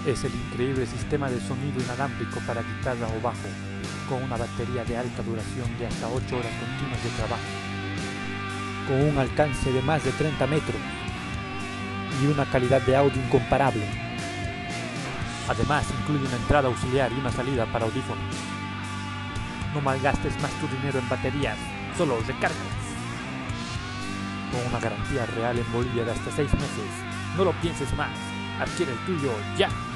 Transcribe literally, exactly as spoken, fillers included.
Es el increíble sistema de sonido inalámbrico para guitarra o bajo, con una batería de alta duración de hasta ocho horas continuas de trabajo, con un alcance de más de treinta metros y una calidad de audio incomparable. Además, incluye una entrada auxiliar y una salida para audífonos. No malgastes más tu dinero en baterías, solo recárgalas. Con una garantía real en Bolivia de hasta seis meses. No lo pienses más, adquiere el tuyo ya.